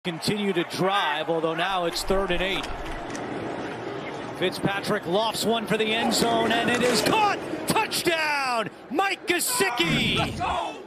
Continue to drive, although now it's 3rd and 8. Fitzpatrick lofts one for the end zone, and it is caught. Touchdown, Mike Gesicki.